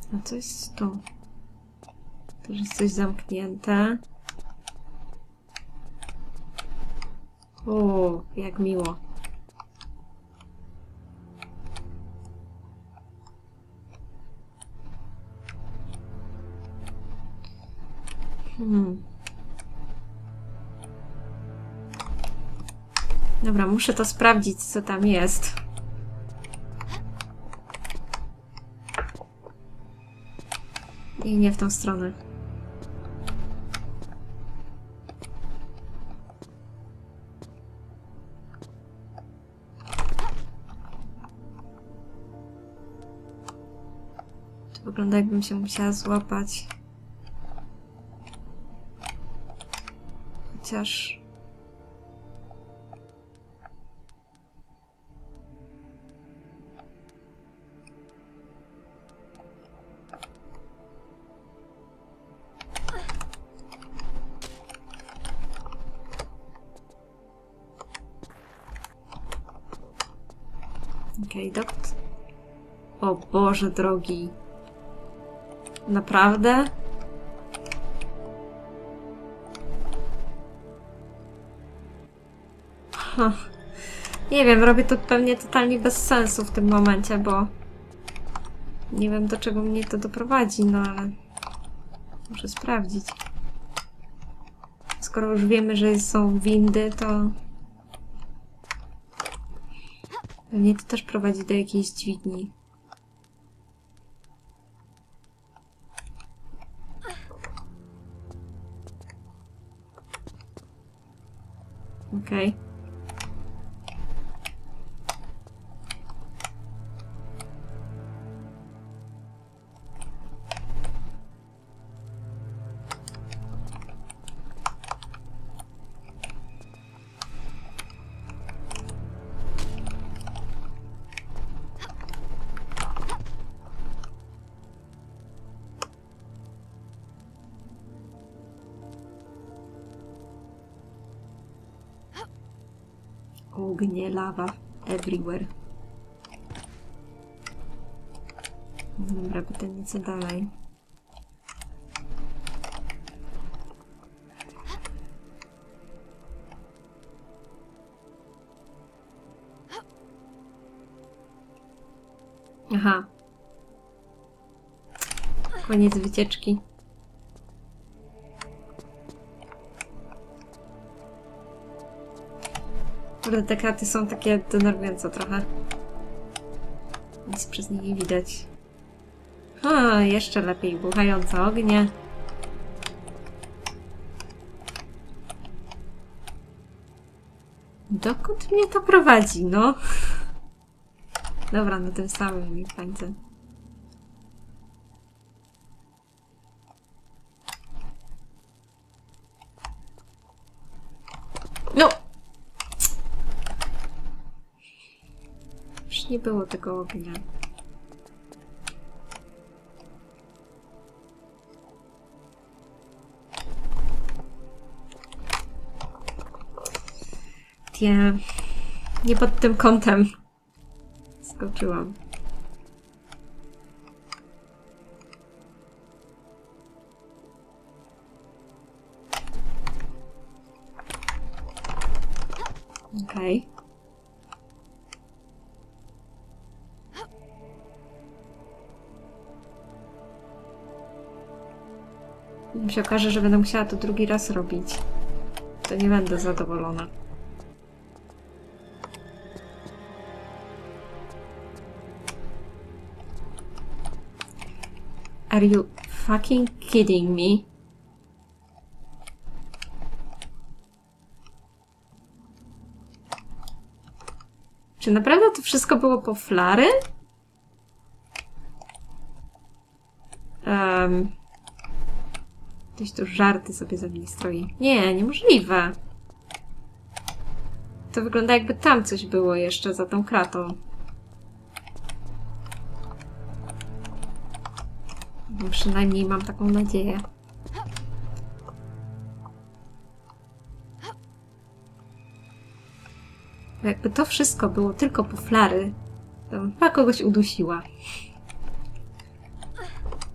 A co jest tu? Tu jest coś zamknięte. O, jak miło. Dobra, muszę to sprawdzić, co tam jest. I nie w tą stronę. To wygląda, jakbym się musiała złapać. Chociaż... Okej, doktor. O Boże drogi. Naprawdę? Nie wiem, robię to pewnie totalnie bez sensu w tym momencie, bo nie wiem, do czego mnie to doprowadzi, no ale muszę sprawdzić. Skoro już wiemy, że są windy, to pewnie to też prowadzi do jakiejś dźwigni. Okej. Ognie, lawa, everywhere. Dobra, pytanie, co dalej? Aha. Koniec wycieczki. Te kraty są takie denerwujące trochę. Nic przez nie nie widać. Jeszcze lepiej. Buchające ognie. Dokąd mnie to prowadzi, no? Dobra, na tym samym mi pańce. No! Już nie było tego ognia. Nie pod tym kątem skoczyłam. Okej. Mi się okaże, że będę musiała to drugi raz robić. To nie będę zadowolona. Are you fucking kidding me? Czy naprawdę to wszystko było po flary? Ktoś tu żarty sobie ze mnie stroi. Nie, niemożliwe. To wygląda, jakby tam coś było jeszcze za tą kratą. No, przynajmniej mam taką nadzieję. Bo jakby to wszystko było tylko po flary, to bym chyba kogoś udusiła.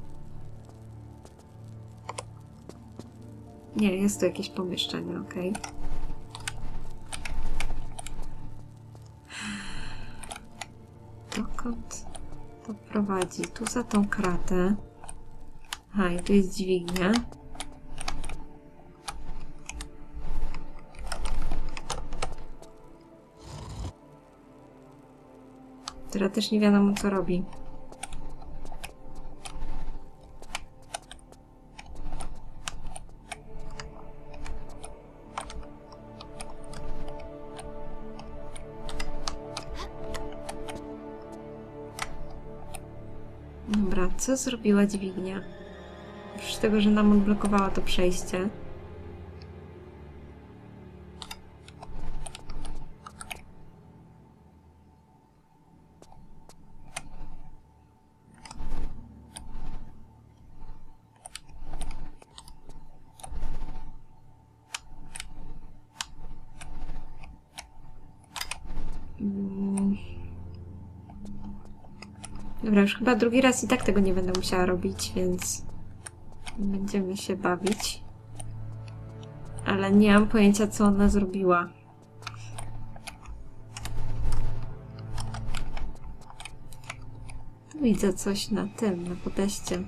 Nie, jest tu jakieś pomieszczenie, okej. Dokąd to prowadzi? Tu za tą kratę. Aha, i tu jest dźwignia. Która też nie wiadomo co robi. Dobra, co zrobiła dźwignia? Oprócz tego, że nam odblokowała to przejście. Dobra, już chyba drugi raz i tak tego nie będę musiała robić, więc będziemy się bawić. Ale nie mam pojęcia, co ona zrobiła. Tu widzę coś na tym, na podejście.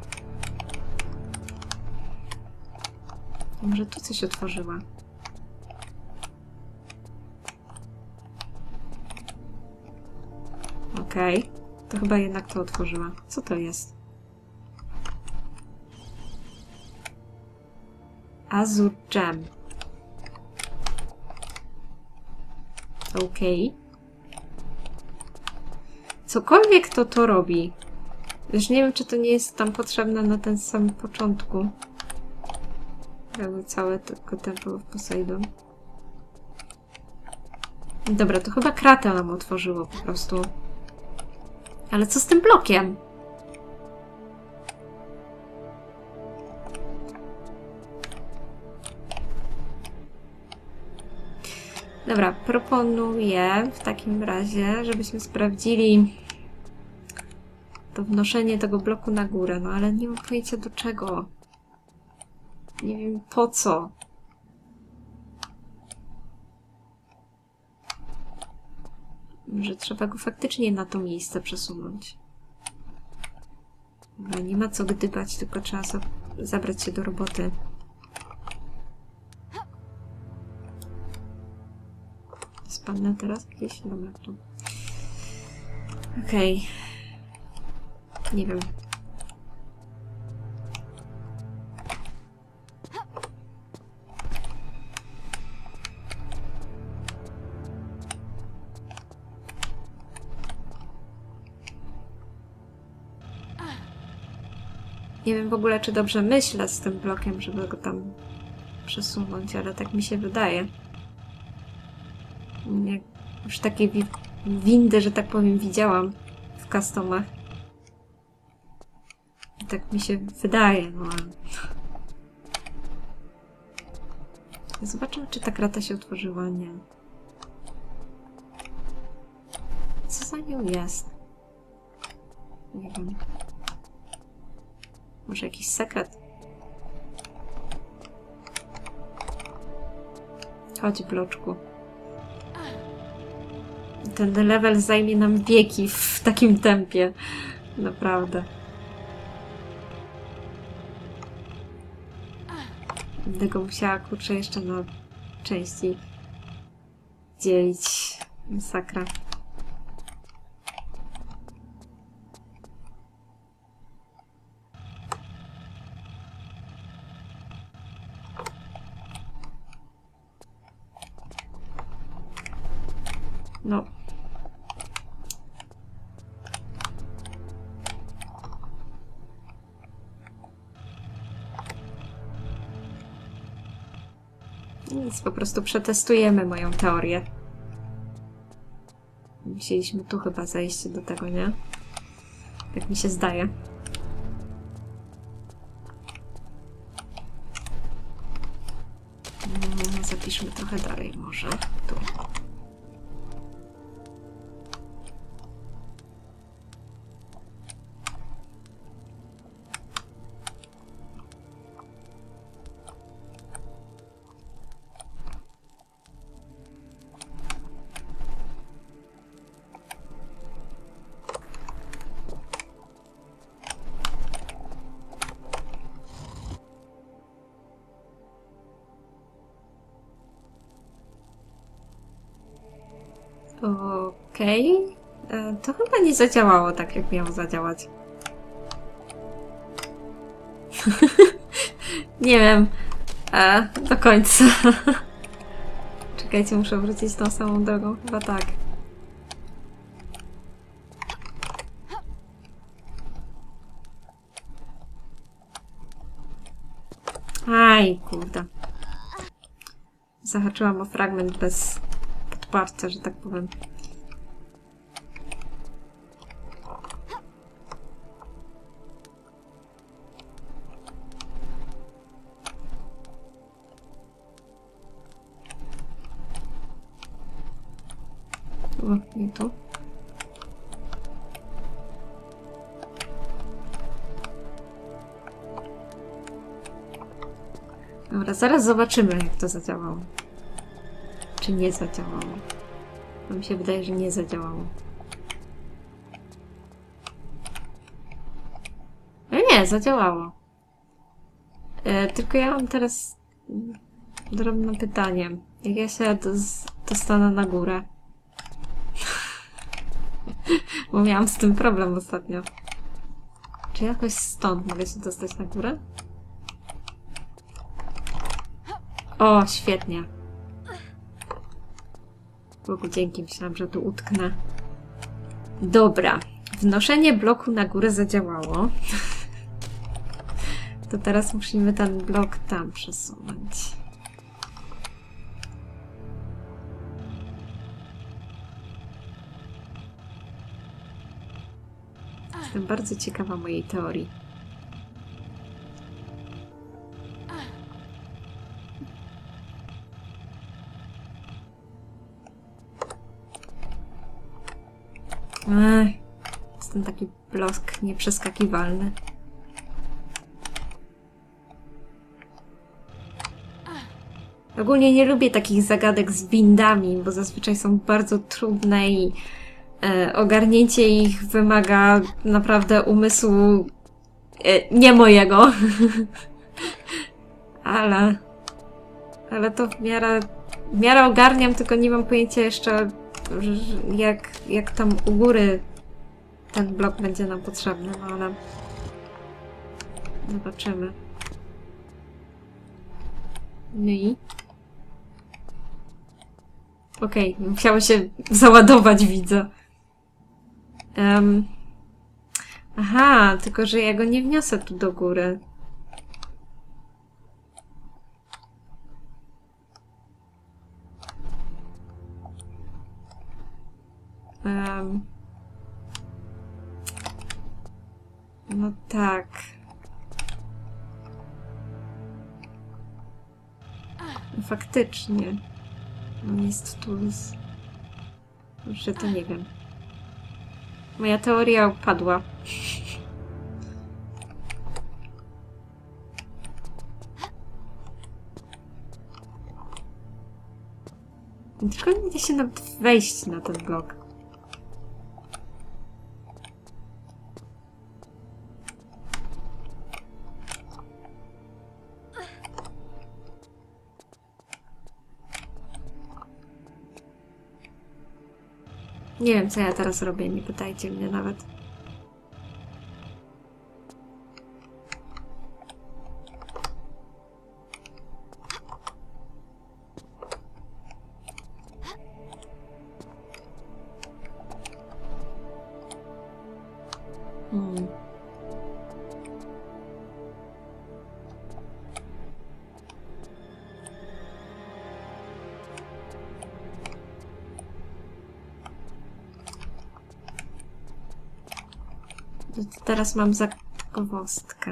Może tu coś otworzyła. Okej. To chyba jednak to otworzyła. Co to jest? Azure Gem. Okej. Cokolwiek to robi. Już nie wiem, czy to nie jest tam potrzebne na ten sam początku. Jakby całe tylko Temple of Poseidon. Dobra, to chyba kratę nam otworzyło po prostu. Ale co z tym blokiem? Dobra, proponuję w takim razie, żebyśmy sprawdzili to wnoszenie tego bloku na górę. No ale nie mam pojęcia do czego. Nie wiem po co. Może trzeba go faktycznie na to miejsce przesunąć. Dobra, nie ma co gdybać, tylko trzeba zabrać się do roboty. Spadnę teraz gdzieś? Dobra, tu. Okej. Nie wiem. Nie wiem w ogóle, czy dobrze myślę z tym blokiem, żeby go tam przesunąć, ale tak mi się wydaje. Jak już takie windy, że tak powiem, widziałam w customach. I tak mi się wydaje, no ale... Zobaczymy, czy ta krata się otworzyła. Nie. Co za nią jest? Nie wiem. Może jakiś sekret? Chodź, bloczku. Ten level zajmie nam wieki w takim tempie. Naprawdę. Będę go musiała, kurczę, jeszcze na części dzielić. Masakra. No. Nic, po prostu przetestujemy moją teorię. Musieliśmy tu chyba zejść do tego, nie? Tak mi się zdaje. Zapiszmy trochę dalej może. Tu. Okej. To chyba nie zadziałało tak, jak miało zadziałać. Nie wiem. Do końca. Czekajcie, muszę wrócić tą samą drogą. Chyba tak. Aj, kurde. Zahaczyłam o fragment bez podparcia, że tak powiem. O, nie tu. Dobra, zaraz zobaczymy, jak to zadziałało. Czy nie zadziałało. To mi się wydaje, że nie zadziałało. No nie, zadziałało. Tylko ja mam teraz drobne pytanie. Jak ja się dostanę na górę? Bo miałam z tym problem ostatnio. Czy jakoś stąd mogę się dostać na górę? O, świetnie. Bogu dzięki, myślałam, że tu utknę. Dobra. Wnoszenie bloku na górę zadziałało. To teraz musimy ten blok tam przesunąć. Jestem bardzo ciekawa mojej teorii. Jest ten taki blok nieprzeskakiwalny. Ogólnie nie lubię takich zagadek z windami, bo zazwyczaj są bardzo trudne i ogarnięcie ich wymaga naprawdę umysłu nie mojego. Ale to w miarę ogarniam, tylko nie mam pojęcia jeszcze jak tam u góry ten blok będzie nam potrzebny, no ale zobaczymy. No i? Okej, musiało się załadować, widzę. Aha, tylko że ja go nie wniosę tu do góry. No tak. Faktycznie. On jest tu. Że to nie wiem. Moja teoria upadła. Tylko nie da się nawet wejść na ten blok. Nie wiem, co ja teraz robię, nie pytajcie mnie nawet. Teraz mam zagwozdkę.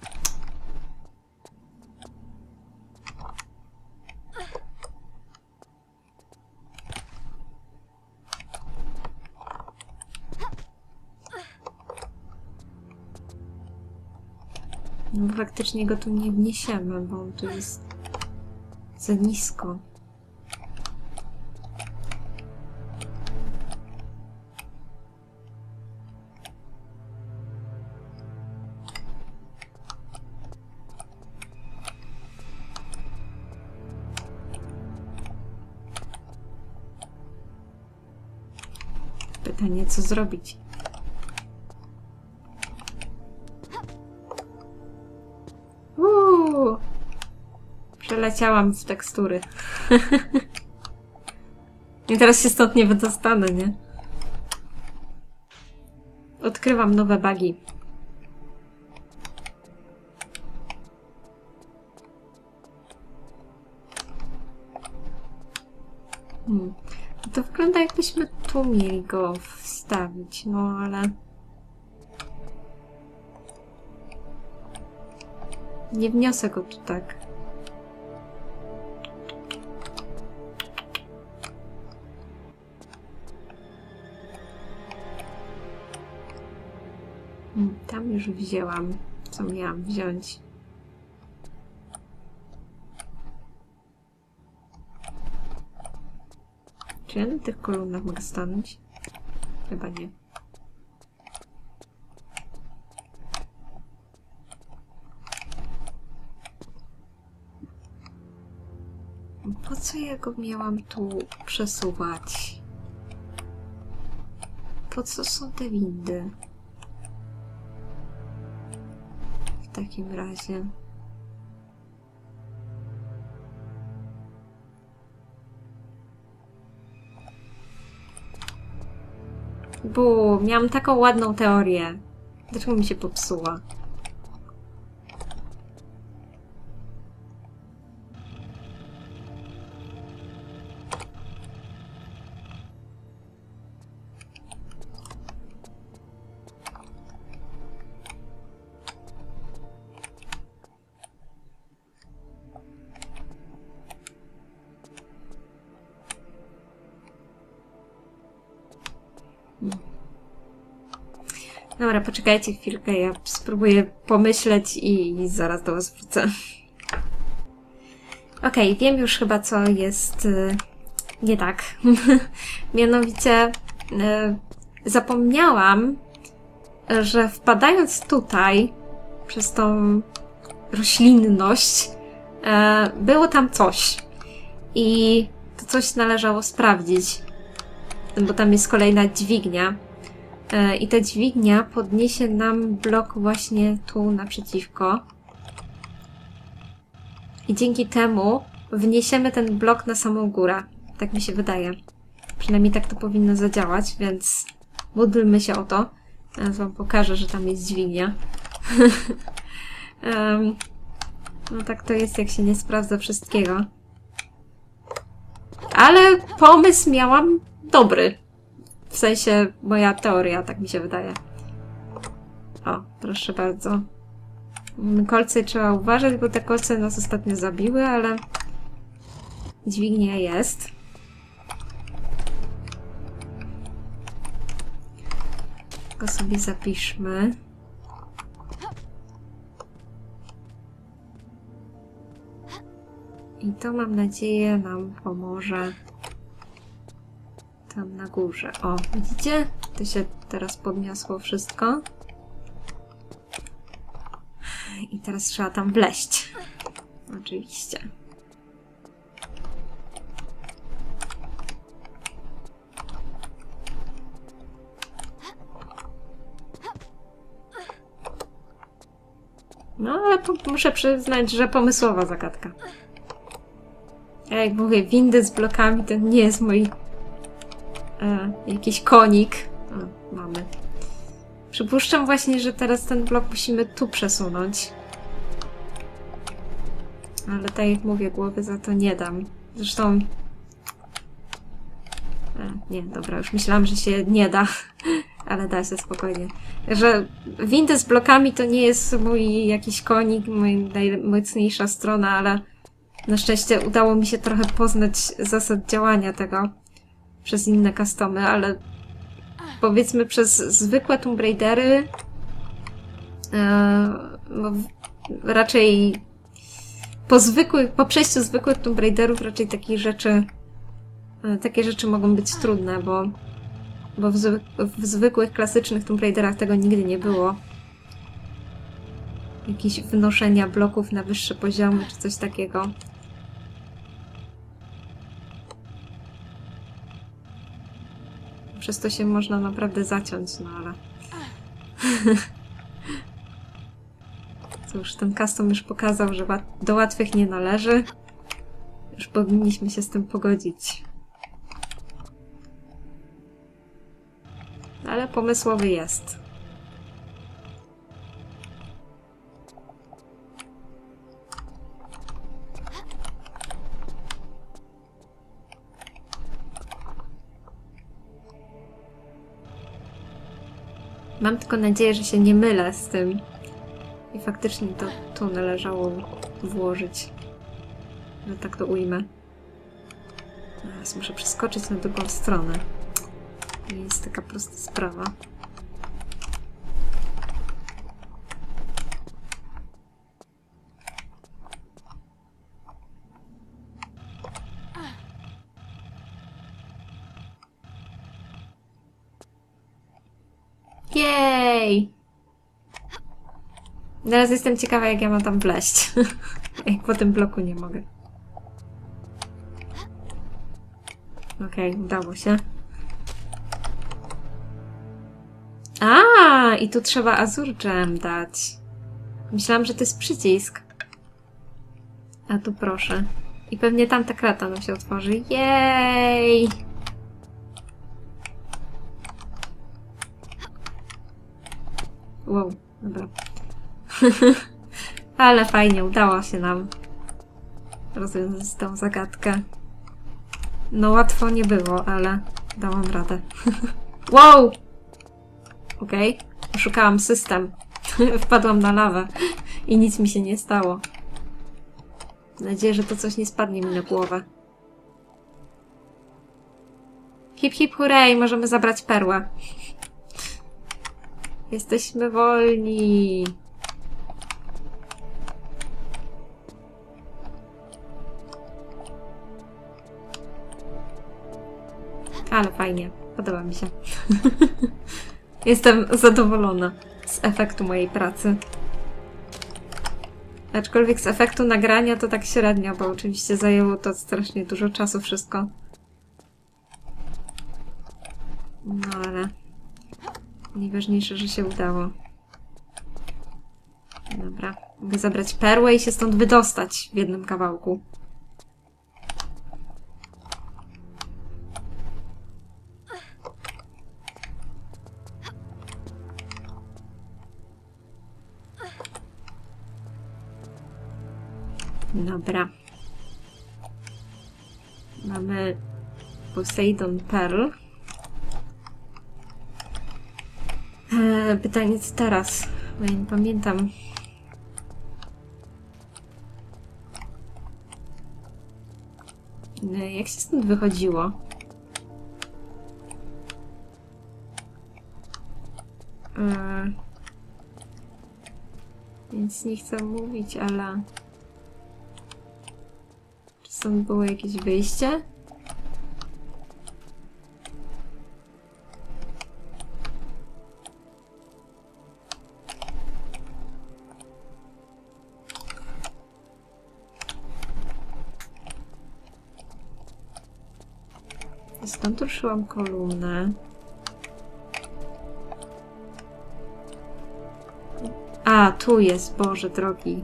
No faktycznie go tu nie wniesiemy, bo on tu jest za nisko. Pytanie, co zrobić? Przeleciałam w tekstury. I teraz się stąd nie wydostanę, nie? Odkrywam nowe bugi. To wygląda, jakbyśmy tu mieli go wstawić, no ale... Nie wniosę go tu tak. Tam już wzięłam, co miałam wziąć. Czy ja na tych kolumnach mogę stanąć? Chyba nie. Po co ja go miałam tu przesuwać? Po co są te windy? W takim razie... miałam taką ładną teorię. Dlaczego mi się popsuła? Dobra, poczekajcie chwilkę, ja spróbuję pomyśleć i zaraz do was wrócę. Okej, wiem już chyba, co jest nie tak. Mianowicie zapomniałam, że wpadając tutaj przez tą roślinność było tam coś. I to coś należało sprawdzić, bo tam jest kolejna dźwignia. I ta dźwignia podniesie nam blok właśnie tu naprzeciwko. I dzięki temu wniesiemy ten blok na samą górę. Tak mi się wydaje. Przynajmniej tak to powinno zadziałać, więc módlmy się o to. Teraz wam pokażę, że tam jest dźwignia. No tak to jest, jak się nie sprawdza wszystkiego. Ale pomysł miałam dobry. W sensie moja teoria, tak mi się wydaje. O, proszę bardzo. Kolce trzeba uważać, bo te kolce nas ostatnio zabiły, ale dźwignia jest. Go sobie zapiszmy. I to, mam nadzieję, nam pomoże tam na górze. O, widzicie? To się teraz podniosło wszystko. I teraz trzeba tam wleźć. Oczywiście. No, ale muszę przyznać, że pomysłowa zagadka. Jak mówię, windy z blokami to nie jest mój jakiś konik. O, mamy. Przypuszczam właśnie, że teraz ten blok musimy tu przesunąć. Ale tak jak mówię, głowy za to nie dam. Zresztą... nie, dobra, już myślałam, że się nie da. Ale da się spokojnie. Że windy z blokami to nie jest mój jakiś konik, moja najmocniejsza strona, ale na szczęście udało mi się trochę poznać zasad działania tego przez inne customy, ale powiedzmy przez zwykłe Tomb Raidery no, raczej po przejściu zwykłych Tomb Raiderów raczej takie rzeczy mogą być trudne, bo w zwykłych, klasycznych Tomb Raiderach tego nigdy nie było. Jakieś wnoszenia bloków na wyższe poziomy, czy coś takiego. Przez to się można naprawdę zaciąć, no ale... Cóż, ten custom już pokazał, że do łatwych nie należy. Już powinniśmy się z tym pogodzić. Ale pomysłowy jest. Mam tylko nadzieję, że się nie mylę z tym. I faktycznie to tu należało włożyć. Że tak to ujmę. Teraz muszę przeskoczyć na drugą stronę. Nie jest taka prosta sprawa. Jej! Teraz jestem ciekawa, jak ja mam tam wleźć. Jak po tym bloku nie mogę. Okej, udało się. A, i tu trzeba Azure Gem dać. Myślałam, że to jest przycisk. A tu proszę. I pewnie tamta krata nam się otworzy. Jej! Wow, dobra. Ale fajnie, udało się nam rozwiązać tę zagadkę. No łatwo nie było, ale dałam radę. Wow! Okej, oszukałam system. Wpadłam na lawę i nic mi się nie stało. Mam nadzieję, że to coś nie spadnie mi na głowę. Hip hip hurray, możemy zabrać perłę. Jesteśmy wolni. Ale fajnie, podoba mi się. Jestem zadowolona z efektu mojej pracy. Aczkolwiek z efektu nagrania to tak średnio, bo oczywiście zajęło to strasznie dużo czasu wszystko. No ale... najważniejsze, że się udało. Dobra. Mogę zabrać perłę i się stąd wydostać w jednym kawałku. Dobra. Mamy Poseidon Pearl. Pytanie co teraz? Bo ja nie pamiętam. Jak się stąd wychodziło? Więc nie chcę mówić, ale... czy stąd było jakieś wyjście? Stąd ruszyłam kolumnę. A, tu jest, Boże drogi.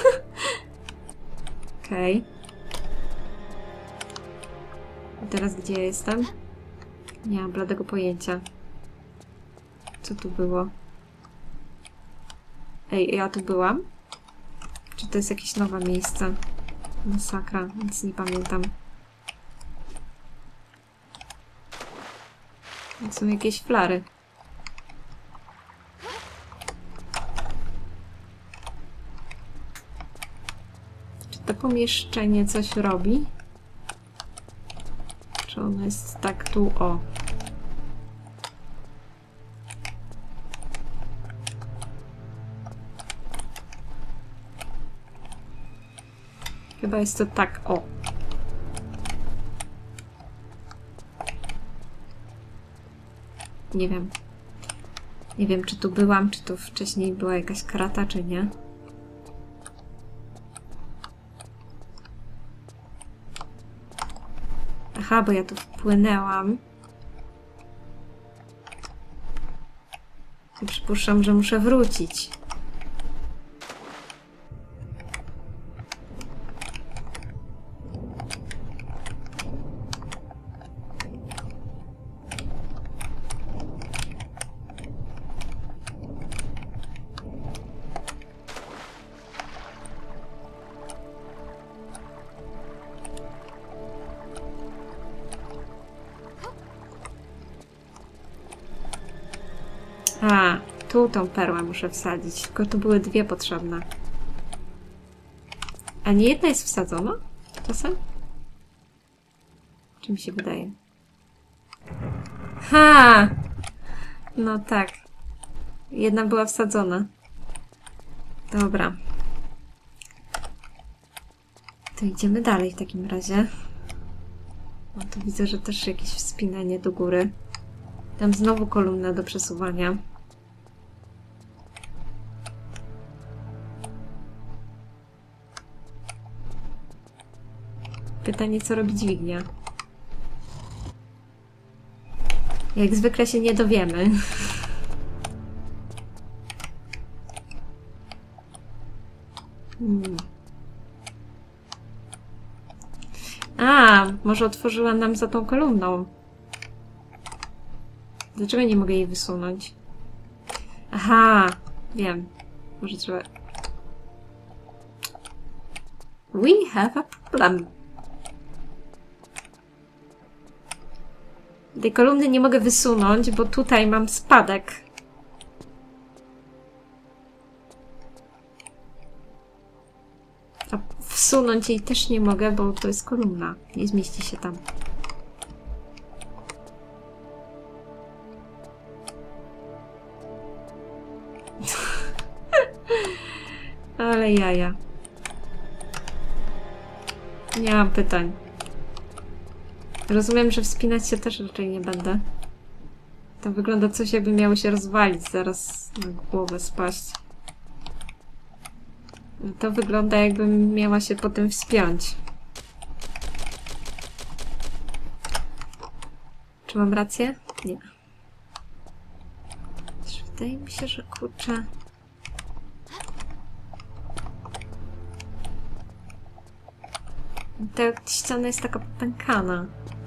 Okej. A teraz gdzie ja jestem? Nie mam bladego pojęcia. Co tu było? Ej, ja tu byłam? Czy to jest jakieś nowe miejsce? Masakra, nic nie pamiętam. Są jakieś flary. Czy to pomieszczenie coś robi? Czy ono jest tak tu, o? Chyba jest to tak, o. Nie wiem. Nie wiem, czy tu byłam, czy tu wcześniej była jakaś krata, czy nie. Aha, bo ja tu wpłynęłam. przypuszczam, że muszę wrócić. A, tu tą perłę muszę wsadzić, tylko tu były dwie potrzebne. A nie jedna jest wsadzona? Czasem? Czy mi się wydaje? Ha! No tak. Jedna była wsadzona. Dobra. To idziemy dalej w takim razie. No tu widzę, że też jakieś wspinanie do góry. Tam znowu kolumna do przesuwania. Pytanie, co robi dźwignia? Jak zwykle się nie dowiemy. A, może otworzyła nam za tą kolumną. Dlaczego nie mogę jej wysunąć? Aha, wiem. Może trzeba... We have a problem. Tej kolumny nie mogę wysunąć, bo tutaj mam spadek. A wsunąć jej też nie mogę, bo to jest kolumna. Nie zmieści się tam. Ale jaja. Nie mam pytań. Rozumiem, że wspinać się też raczej nie będę. To wygląda coś, jakby miało się rozwalić, zaraz na głowę spaść. To wygląda, jakbym miała się potem wspiąć. Czy mam rację? Nie. Wydaje mi się, że kurczę... Ta ściana jest taka popękana.